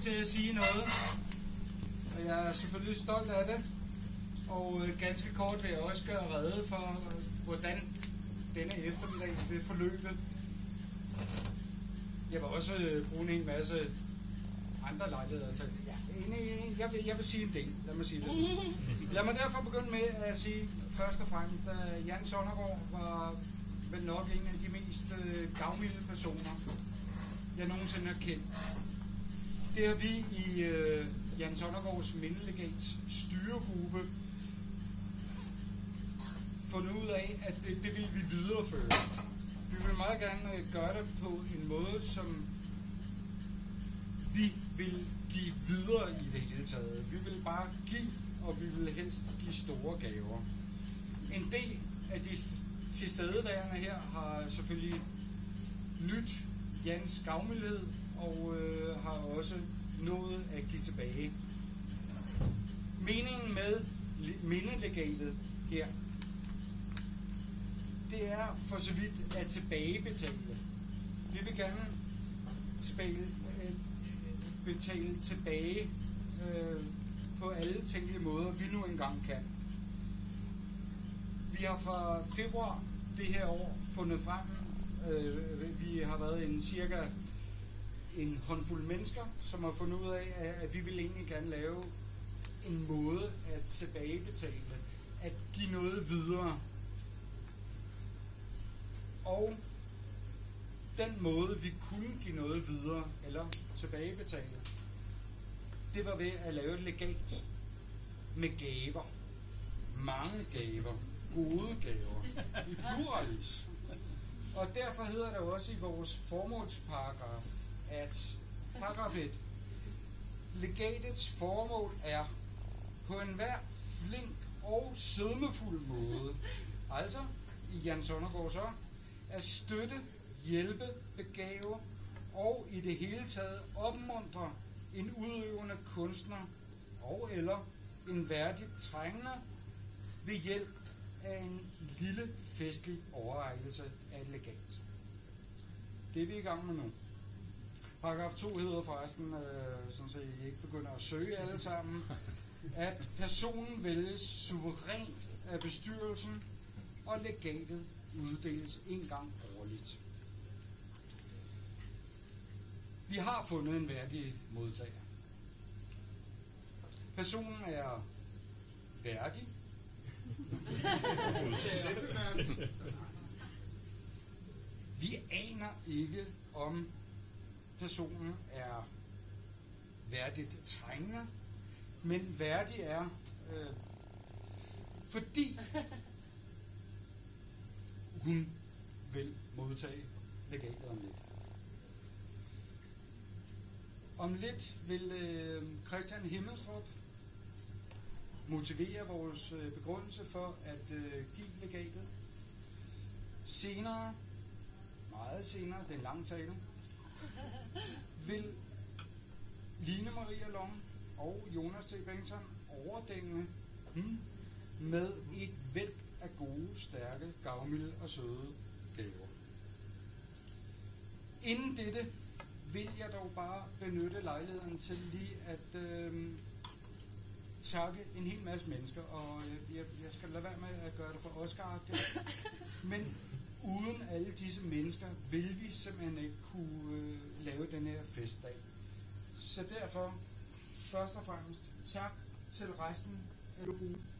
til at sige noget. Jeg er selvfølgelig stolt af det. Og ganske kort vil jeg også gøre rede for, hvordan denne eftermiddag vil forløbe. Jeg vil også bruge en hel masse andre lejligheder til. Jeg vil sige en del. Lad mig sige det sådan. Lad mig derfor begynde med at sige først og fremmest, at Jan Sonnergaard var vel nok en af de mest gavmilde personer, jeg nogensinde har kendt. Det har vi i Jan Sonnergaards mindelegats styregruppe fundet ud af, at det vil vi videreføre. Vi vil meget gerne gøre det på en måde, som vi vil give videre i det hele taget. Vi vil bare give, og vi vil helst give store gaver. En del af de tilstedeværende her har selvfølgelig nyt Jans gavmildhed og har også nået at give tilbage. Meningen med mindelegatet her, det er for så vidt at tilbagebetale. Vi vil gerne betale tilbage på alle tænkelige måder, vi nu engang kan. Vi har fra februar det her år fundet frem, vi har været cirka en håndfuld mennesker, som har fundet ud af, at vi vil egentlig gerne lave en måde at tilbagebetale, at give noget videre. Og den måde, vi kunne give noget videre, eller tilbagebetale, det var ved at lave et legat med gaver. Mange gaver. Gode gaver. I pluralis. Og derfor hedder det også i vores formålsparagraf, at paragraf 1. Legatets formål er på enhver flink og sødmefuld måde, altså i Jan Sonnergaards ånd, at støtte, hjælpe, begave og i det hele taget opmuntre en udøvende kunstner og eller en værdig trængende ved hjælp af en lille festlig overrækkelse af et legat. Det er vi i gang med nu. Paragraf 2 hedder forresten, så I ikke begynder at søge alle sammen, at personen vælges suverænt af bestyrelsen, og legatet uddeles en gang årligt. Vi har fundet en værdig modtager. Personen er værdig. Vi aner ikke, om personen er værdigt trængende, men værdig er, fordi hun vil modtage legatet om lidt. Om lidt vil Christian Himmelstrup motivere vores begrundelse for at give legatet. Senere, meget senere, det er en lang tale, vil Line Maria Long og Jonas T. Bengtsson overdænge med et væld af gode, stærke, gavmilde og søde gaver. Inden dette vil jeg dog bare benytte lejligheden til lige at takke en hel masse mennesker, og jeg skal lade være med at gøre det for Oscar-agtigt, men uden alle disse mennesker vil vi simpelthen ikke kunne lave den her festdag. Så derfor, først og fremmest, tak til resten af gruppen.